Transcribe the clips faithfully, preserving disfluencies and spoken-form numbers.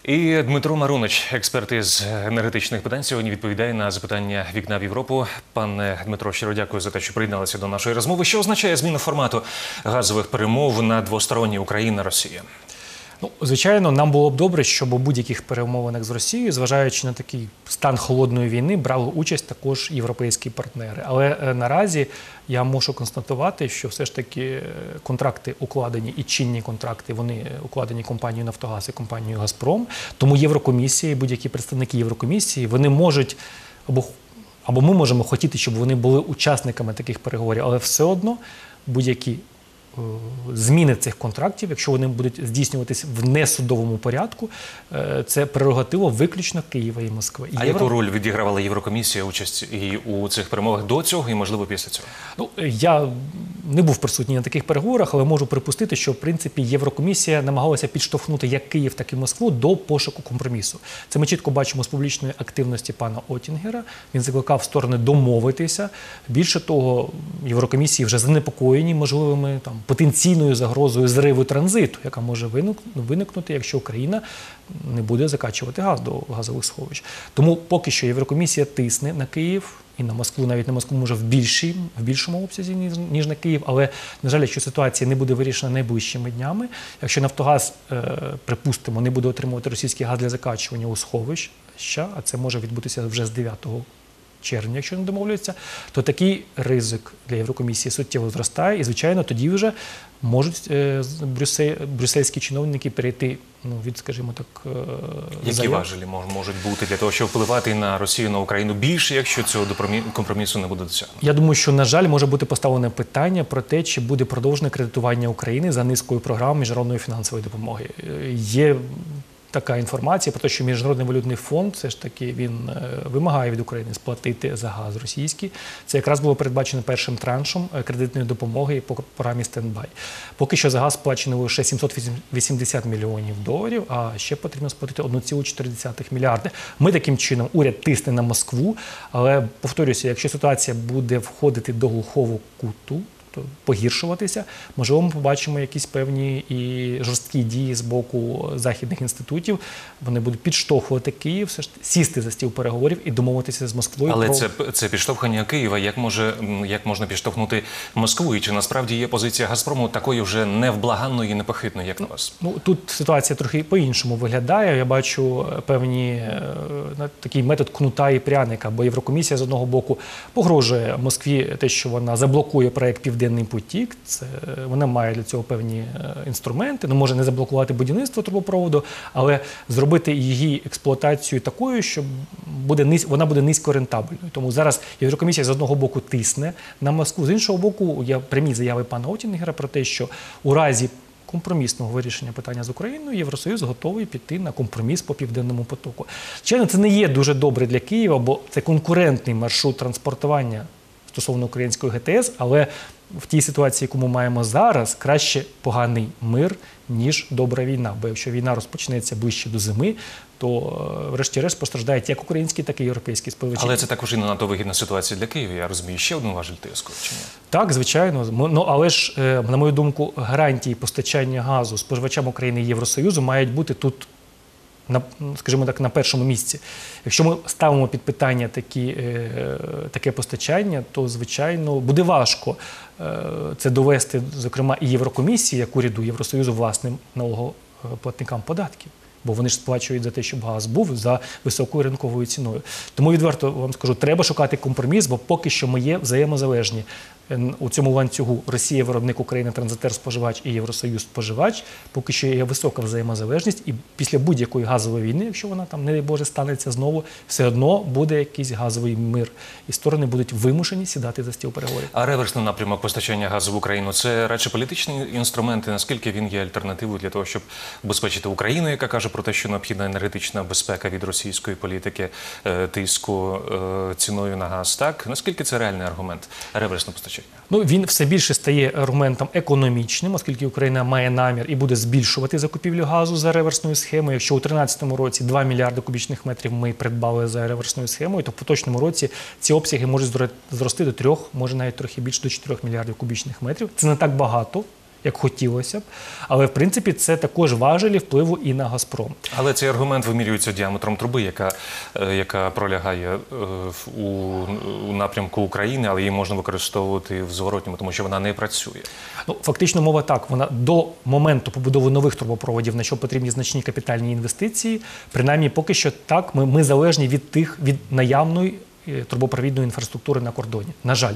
І Дмитро Марунич, експерт із енергетичних питань, сьогодні відповідає на запитання «Вікна в Європу». Пане Дмитро, щиро дякую за те, що приєдналися до нашої розмови. Що означає зміна формату газових перемов на двосторонній Україна-Росія? Ну, звичайно, нам було б добре, щоб у будь-яких перемовинах з Росією, зважаючи на такий стан холодної війни, брали участь також європейські партнери. Але е, наразі я мушу констатувати, що все ж таки контракти укладені і чинні контракти, вони укладені компанією «Нафтогаз» і компанією «Газпром». Тому Єврокомісія і будь-які представники Єврокомісії, вони можуть або, або ми можемо хотіти, щоб вони були учасниками таких переговорів, але все одно будь-які зміни цих контрактів, якщо вони будуть здійснюватись в несудовому порядку, це прерогатива виключно Києва і Москви. А Євро... яку роль відігравала Єврокомісія участь і у цих перемовах до цього і, можливо, після цього? Ну, я не був присутній на таких переговорах, але можу припустити, що, в принципі, Єврокомісія намагалася підштовхнути як Київ, так і Москву до пошуку компромісу. Це ми чітко бачимо з публічної активності пана Оттінгера. Він закликав сторони домовитися. Більше того, Єврокомісії вже занепокоєні можливими там потенційною загрозою зриву транзиту, яка може виникнути, якщо Україна не буде закачувати газ до газових сховищ. Тому поки що Єврокомісія тисне на Київ і на Москву, навіть на Москву може в, більшій, в більшому обсязі, ніж на Київ. Але, на жаль, якщо ситуація не буде вирішена найближчими днями, якщо «Нафтогаз», е, припустимо, не буде отримувати російський газ для закачування у сховища, а це може відбутися вже з дев'ятого червня, якщо не домовляються, то такий ризик для Єврокомісії суттєво зростає. І, звичайно, тоді вже можуть е, брюссель, брюссельські чиновники перейти ну, від, скажімо так, е, Які заяв. важелі можуть бути для того, щоб впливати на Росію, на Україну більше, якщо цього компромісу не буде досягнуто? Я думаю, що, на жаль, може бути поставлене питання про те, чи буде продовжене кредитування України за низкою програм міжнародної фінансової допомоги. Є така інформація про те, що Міжнародний валютний фонд все ж таки він вимагає від України сплатити за газ російський. Це якраз було передбачено першим траншем кредитної допомоги по програмі «Стендбай». Поки що за газ сплачено лише сімсот вісімдесят мільйонів доларів, а ще потрібно сплатити одна ціла чотири десятих мільярда. Ми таким чином, уряд тисне на Москву, але, повторюся, якщо ситуація буде входити до глухого куту, погіршуватися, можливо, ми побачимо якісь певні і жорсткі дії з боку західних інститутів. Вони будуть підштовхувати Київ, все ж сісти за стіл переговорів і домовитися з Москвою. Але про... це, це підштовхування Києва. Як, може, як можна підштовхнути Москву? І чи насправді є позиція «Газпрому» такою вже невблаганною і непохитною, як на вас? Ну, тут ситуація трохи по-іншому виглядає. Я бачу певні такий метод кнута і пряника, бо Єврокомісія з одного боку погрожує Москві те, що вона заблокує проект «Південний потік». Це, вона має для цього певні інструменти. Ну, може не заблокувати будівництво трубопроводу, але зробити її експлуатацію такою, що буде, вона буде низькорентабельною. Тому зараз Єврокомісія з одного боку тисне на Москву, з іншого боку є прямі заяви пана Оттінгера про те, що у разі компромісного вирішення питання з Україною Євросоюз готовий піти на компроміс по Південному потоку. Звичайно, це не є дуже добре для Києва, бо це конкурентний маршрут транспортування стосовно української ГТС, але в тій ситуації, яку ми маємо зараз, краще поганий мир, ніж добра війна. Бо якщо війна розпочнеться ближче до зими, то врешті-решт постраждають як українські, так і європейські споживачі. Але це також і не надто вигідна ситуація для Києва. Я розумію, ще один важель тиску, чи ні? Так, звичайно. Ну, але ж, на мою думку, гарантії постачання газу споживачам України і Євросоюзу мають бути тут, на, скажімо так, на першому місці. Якщо ми ставимо під питання такі, е, таке постачання, то, звичайно, буде важко е, це довести, зокрема, і Єврокомісії, як уряду Євросоюзу, власним налогоплатникам податків. Бо вони ж сплачують за те, щоб газ був за високою ринковою ціною. Тому відверто вам скажу, треба шукати компроміс, бо поки що ми є взаємозалежні. У цьому ланцюгу Росія – виробник, Україна – транзитер-споживач і Євросоюз – споживач. Поки що є висока взаємозалежність, і після будь-якої газової війни, якщо вона там, не дай Боже, станеться знову, все одно буде якийсь газовий мир. І сторони будуть вимушені сідати за стіл переговорів. А реверсний напрямок постачання газу в Україну – це радше політичні інструменти? Наскільки він є альтернативою для того, щоб убезпечити Україну, яка каже про те, що необхідна енергетична безпека від російської політики, тиску ціною на газ? Так? Наскільки це реальний аргумент реверсне постачання? Ну, він все більше стає аргументом економічним, оскільки Україна має намір і буде збільшувати закупівлю газу за реверсною схемою. Якщо у дві тисячі тринадцятому році два мільярди кубічних метрів ми придбали за реверсною схемою, то в поточному році ці обсяги можуть зрости до трьох, може навіть трохи більше, до чотирьох мільярдів кубічних метрів. Це не так багато, як хотілося б. Але, в принципі, це також важелі впливу і на «Газпром». Але цей аргумент вимірюється діаметром труби, яка, яка пролягає у, у напрямку України, але її можна використовувати в зворотньому, тому що вона не працює. Ну, фактично мова так, вона до моменту побудови нових трубопроводів, на що потрібні значні капітальні інвестиції, принаймні поки що так, ми, ми залежні від тих, від наявної трубопровідної інфраструктури на кордоні. На жаль.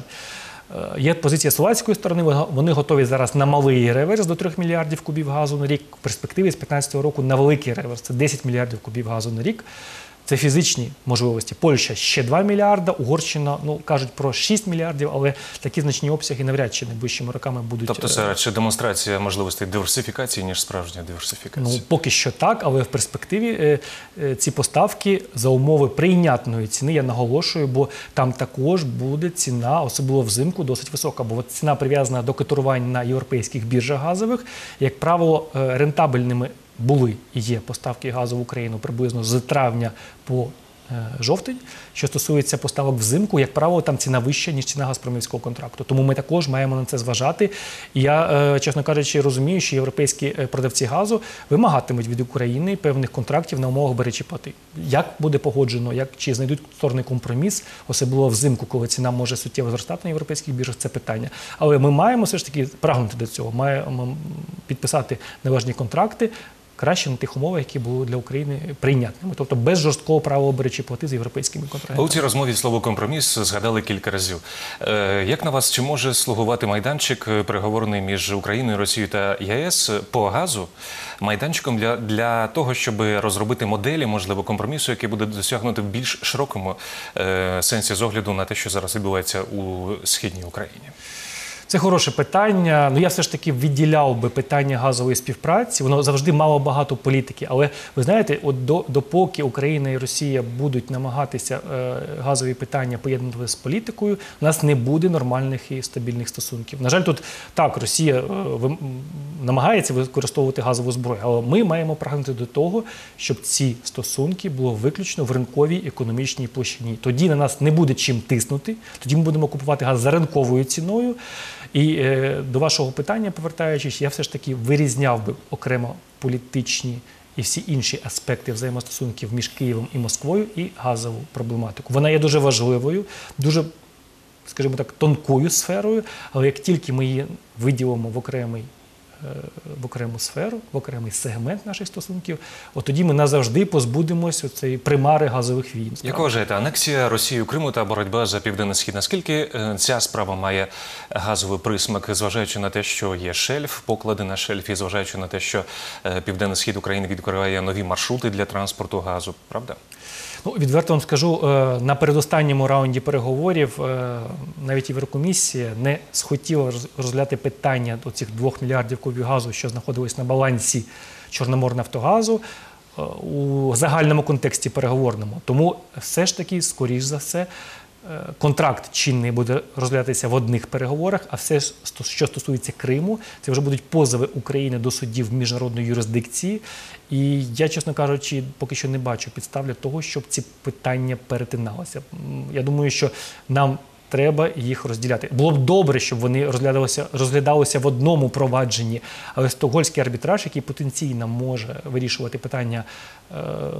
Є позиція словацької сторони, вони готові зараз на малий реверс до трьох мільярдів кубів газу на рік, в перспективі з п'ятнадцятого року на великий реверс, це десять мільярдів кубів газу на рік. Це фізичні можливості. Польща ще два мільярда, Угорщина, ну, кажуть про шість мільярдів, але такі значні обсяги навряд чи найближчими роками будуть. Тобто це радше демонстрація можливостей диверсифікації, ніж справжня диверсифікація? Ну, поки що так, але в перспективі е, е, ці поставки за умови прийнятної ціни, я наголошую, бо там також буде ціна, особливо взимку, досить висока, бо от ціна прив'язана до котирувань на європейських біржах газових, як правило, е, рентабельними були і є поставки газу в Україну приблизно з травня по е, жовтень. Що стосується поставок взимку, як правило, там ціна вища, ніж ціна газпромівського контракту. Тому ми також маємо на це зважати. І я, е, чесно кажучи, розумію, що європейські продавці газу вимагатимуть від України певних контрактів на умовах «бери чи плати». Як буде погоджено, як, чи знайдуть сторони компроміс, особливо взимку, коли ціна може суттєво зростати на європейських біржах, це питання. Але ми маємо все ж таки прагнути до цього, маємо підписати належні контракти, краще на тих умовах, які були для України прийнятними. Тобто без жорсткого правила «бери чи плати» з європейськими контрагентами. У цій розмові слово «компроміс» згадали кілька разів. Як на вас, чи може слугувати майданчик, переговорний між Україною, Росією та ЄС по газу, майданчиком для, для того, щоб розробити моделі, можливо, компромісу, який буде досягнути в більш широкому е, сенсі з огляду на те, що зараз відбувається у Східній Україні? Це хороше питання. Ну, я все ж таки відділяв би питання газової співпраці. Воно завжди мало багато політики. Але, ви знаєте, от до, допоки Україна і Росія будуть намагатися е, газові питання поєднувати з політикою, у нас не буде нормальних і стабільних стосунків. На жаль, тут так, Росія е, ви, намагається використовувати газову зброю, але ми маємо прагнути до того, щоб ці стосунки були виключно в ринковій економічній площині. Тоді на нас не буде чим тиснути, тоді ми будемо купувати газ за ринковою ціною. І е, до вашого питання, повертаючись, я все ж таки вирізняв би окремо політичні і всі інші аспекти взаємостосунків між Києвом і Москвою і газову проблематику. Вона є дуже важливою, дуже, скажімо так, тонкою сферою, але як тільки ми її виділимо в окремий в окрему сферу, в окремий сегмент наших стосунків, от тоді ми назавжди позбудемося цієї примари газових війн. Як вважаєте, анексія Росією Криму та боротьба за Південний Схід, наскільки ця справа має газовий присмак, зважаючи на те, що є шельф, поклади на шельфі, зважаючи на те, що Південний Схід України відкриває нові маршрути для транспорту газу, правда? Ну, відверто вам скажу, на передостанньому раунді переговорів навіть Єврокомісія не схотіла розглядати питання оцих двох мільярдів кубів газу, що знаходились на балансі Чорноморнафтогазу, у загальному контексті переговорному. Тому все ж таки, скоріш за все, контракт чинний буде розглядатися в одних переговорах, а все, що стосується Криму, це вже будуть позови України до судів міжнародної юрисдикції. І я, чесно кажучи, поки що не бачу підстав для того, щоб ці питання перетиналися. Я думаю, що нам треба їх розділяти. Було б добре, щоб вони розглядалися, розглядалися в одному провадженні, але стокгольмський арбітраж, який потенційно може вирішувати питання е-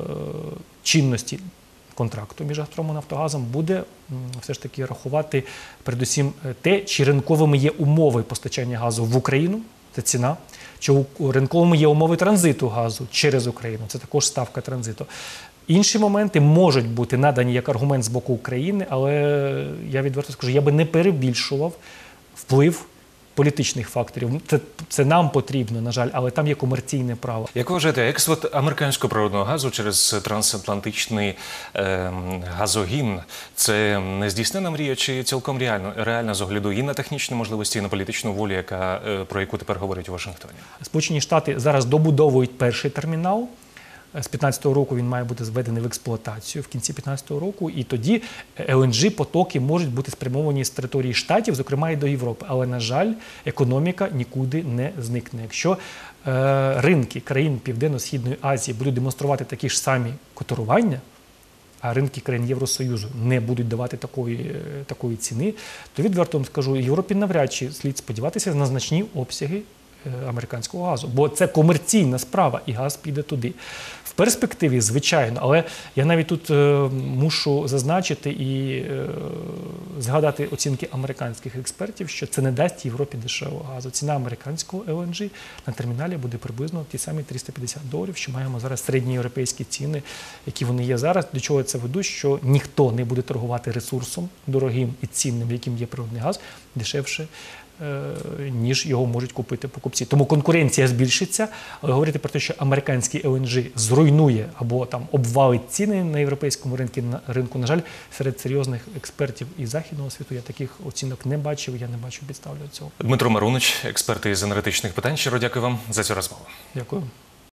чинності контракту між «Газпромом» і «Нафтогазом», буде все ж таки рахувати передусім те, чи ринковими є умови постачання газу в Україну, це ціна, чи ринковими є умови транзиту газу через Україну, це також ставка транзиту. Інші моменти можуть бути надані як аргумент з боку України, але я відверто скажу, я би не перебільшував вплив політичних факторів. Це, це нам потрібно, на жаль, але там є комерційне право. Як вважаєте, експорт американського природного газу через трансатлантичний е, газогін – це не здійснена мрія чи цілком реально, реально з огляду і на технічні можливості, і на політичну волю, яка, е, про яку тепер говорять у Вашингтоні? Сполучені Штати зараз добудовують перший термінал. З п'ятнадцятого року він має бути зведений в експлуатацію в кінці п'ятнадцятого року, і тоді ел ен джі-потоки можуть бути спрямовані з території Штатів, зокрема і до Європи. Але, на жаль, економіка нікуди не зникне. Якщо е, ринки країн Південно-Східної Азії будуть демонструвати такі ж самі котирування, а ринки країн Євросоюзу не будуть давати такої, такої ціни, то відверто вам скажу, Європі навряд чи слід сподіватися на значні обсяги е, американського газу, бо це комерційна справа, і газ піде туди. В перспективі, звичайно, але я навіть тут е, мушу зазначити і е, згадати оцінки американських експертів, що це не дасть Європі дешевого газу. Ціна американського ел ен джі на терміналі буде приблизно ті самі триста п'ятдесят доларів, що маємо зараз середні європейські ціни, які вони є зараз. До чого я це веду? Що ніхто не буде торгувати ресурсом дорогим і цінним, яким є природний газ, дешевше, ніж його можуть купити покупці. Тому конкуренція збільшиться, але говорити про те, що американський ел ен джі зруйнує або там обвалить ціни на європейському ринку, на, ринку, на жаль, серед серйозних експертів із західного світу я таких оцінок не бачив, я не бачу підстав для цього. Дмитро Марунич, експерт із енергетичних питань. Щиро дякую вам за цю розмову. Дякую.